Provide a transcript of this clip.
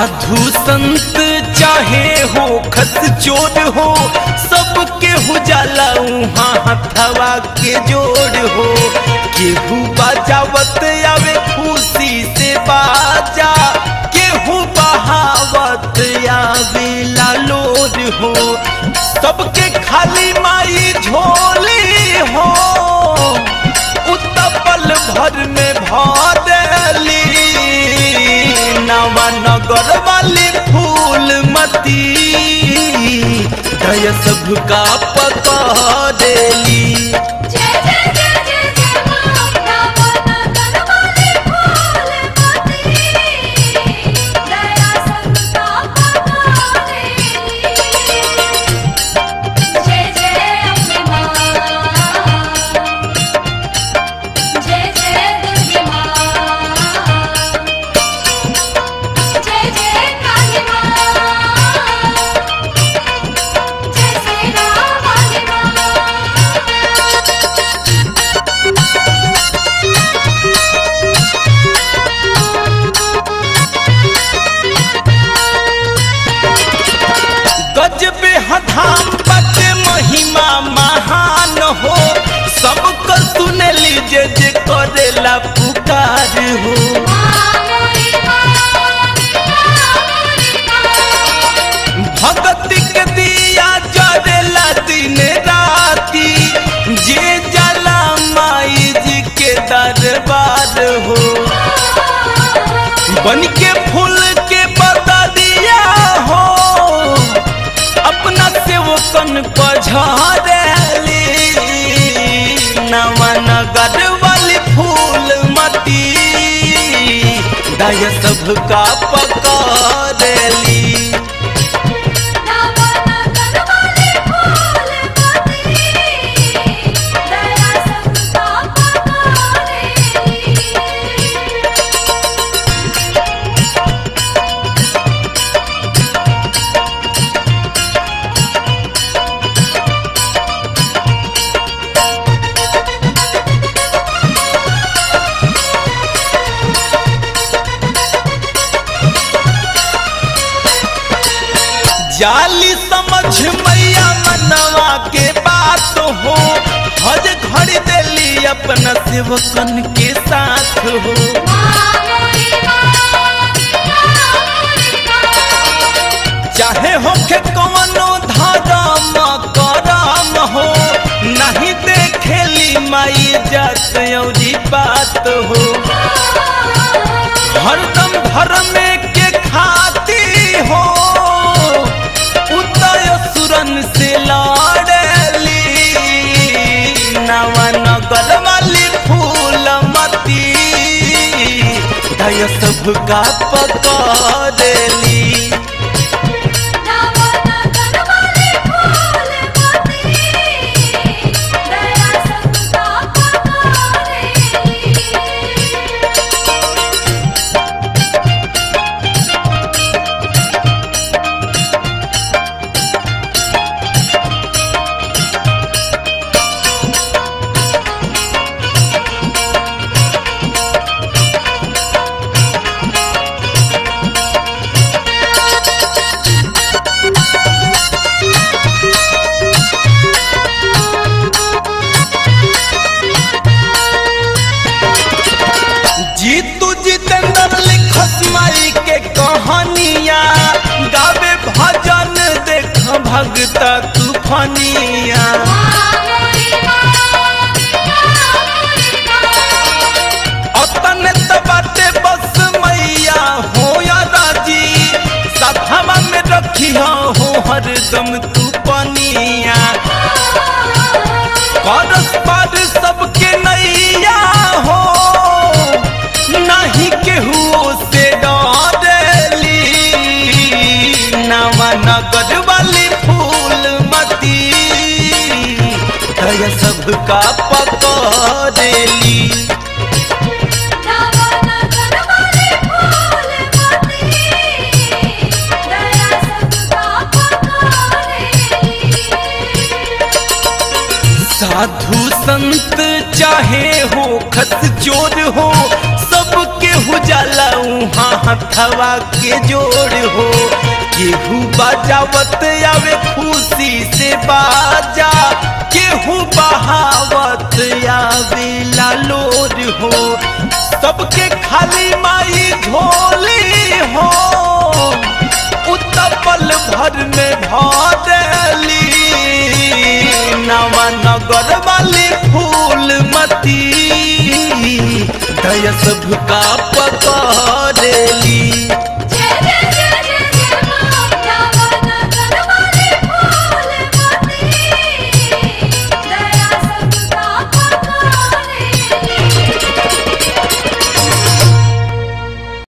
साधु संत चाहे हो खत चोर हो, सबके हो जाला उहाँ हथवा के जोड़ हो। केहू बजावत आवे खुशी से बाजा, केहू बहावत आवे लालोर हो। सबके खाली माई झोली हो, उतपल भर में भरली। नवानगर वाली फूलमती दया सबका पकड़ेली। धाम बटे महिमा महान हो, सबको सुने लीजे जे करेला पुकार हो। भगति के दिया जरेला दिन राती, जे जला माई जी के दरबार हो। बन के फूल के बता दिया हो, अपना सेवकन पझारेली। नवानगर वाली फूलमती दया सबका पकड़ेली। जाली समझ मैया मनवा के बात हो, हज घड़ी देली अपना सेवकन के साथ हो। चाहे होखे कवनो धर्म करम हो, नहीं देखेली माई जात औरी बात हो। हरदम धर्म के खाती हो, से लड़ली। नवानगर वाली फूलमती दया सबका पकड़ेली। जीतू जितेंद्र लिखत माई के कहानिया, गावे भजन देख भगता तूफानिया। अतने तो बाटे बस मैया हो या राजी, सभावा में रखिया हो हरदम तू पनिया। परस पर सबके नैया हो, नहीं केहू से डरेली। नवानगर वाली फूलमती दया सबका पकड़ेली। साधु संत चाहे हो खत चोर हो, सब सबके हुजाला उहाँ हथवा के जोड़ हो केहू बजावत आवे खुशी से बाजा केहू बहावत आवे लालोर हो सबके खाली माई झोली हो उतपल भर में भरली नवानगर वाली फूलमती दया सबका पकड़ली